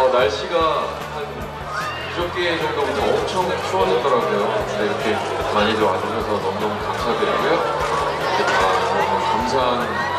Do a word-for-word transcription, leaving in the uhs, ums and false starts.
어, 날씨가 한 그저께 정도부터 엄청 추워졌더라고요. 근데 이렇게 많이들 와주셔서 너무너무 감사드리고요. 아, 너무 감사한